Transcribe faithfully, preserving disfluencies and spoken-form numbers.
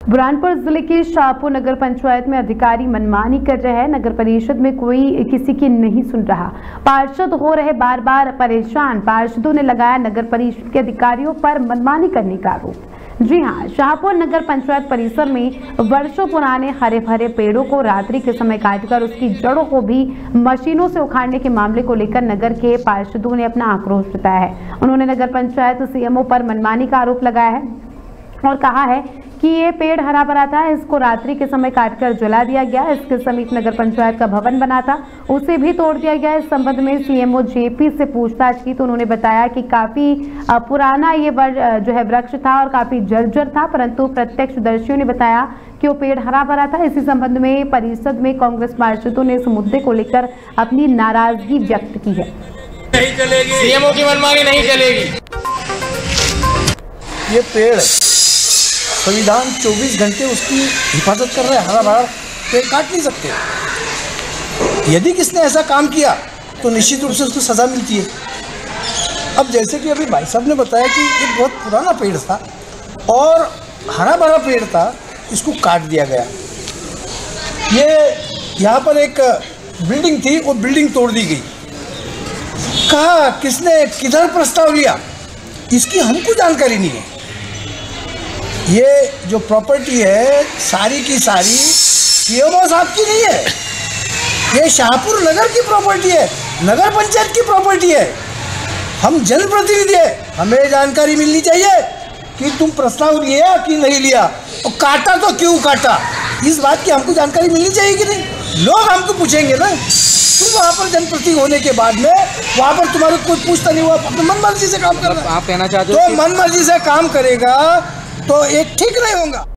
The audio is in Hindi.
बुरहानपुर जिले के शाहपुर नगर पंचायत में अधिकारी मनमानी कर रहे हैं। नगर परिषद में कोई किसी की नहीं सुन रहा। पार्षद हो रहे बार बार परेशान। पार्षदों ने लगाया नगर परिषद के अधिकारियों पर मनमानी करने का आरोप। जी हां, शाहपुर नगर पंचायत परिसर में वर्षों पुराने हरे भरे पेड़ों को रात्रि के समय काटकर उसकी जड़ों को भी मशीनों से उखाड़ने के मामले को लेकर नगर के पार्षदों ने अपना आक्रोश जताया है। उन्होंने नगर पंचायत सीएमओ पर मनमानी का आरोप लगाया है और कहा है कि ये पेड़ हरा भरा था, इसको रात्रि के समय काटकर जला दिया गया। इसके समीप नगर पंचायत का भवन बना था, उसे भी तोड़ दिया गया। इस संबंध में सीएमओ जेपी से पूछताछ की तो उन्होंने बताया कि काफी पुराना ये जो है वृक्ष था और काफी जर्जर था, परंतु प्रत्यक्षदर्शियों ने बताया कि वो पेड़ हरा भरा था। इसी संबंध में परिषद में कांग्रेस पार्षदों ने इस मुद्दे को लेकर अपनी नाराजगी व्यक्त की है। नहीं चलेगी, सीएमओ की मनमानी नहीं चलेगी। ये पेड़ संविधान चौबीस घंटे उसकी हिफाजत कर रहे हैं, हरा भरा पेड़ काट नहीं सकते। यदि किसने ऐसा काम किया तो निश्चित रूप से उसको सज़ा मिलती है। अब जैसे कि अभी भाई साहब ने बताया कि ये बहुत पुराना पेड़ था और हरा भरा पेड़ था, इसको काट दिया गया। ये यहाँ पर एक बिल्डिंग थी, वो बिल्डिंग तोड़ दी गई। कहा किसने किधर प्रस्ताव लिया, इसकी हमको जानकारी नहीं है। ये जो प्रॉपर्टी है सारी की सारी सीएमओ साहब की नहीं है, ये शाहपुर नगर की प्रॉपर्टी है, नगर पंचायत की प्रॉपर्टी है। हम जनप्रतिनिधि हैं, हमें जानकारी मिलनी चाहिए कि तुम प्रस्ताव लिया कि नहीं लिया और काटा तो क्यों काटा, इस बात की हमको जानकारी मिलनी चाहिए कि नहीं। लोग हमको पूछेंगे ना, तुम वहाँ पर जनप्रतिनिधि होने के बाद में वहाँ पर तुम्हारे कोई पूछता नहीं हुआ, अपने मन मर्जी से काम कर रहा है। आप कहना चाहते हो तो मन मर्जी से काम करेगा तो एक ठीक नहीं होगा।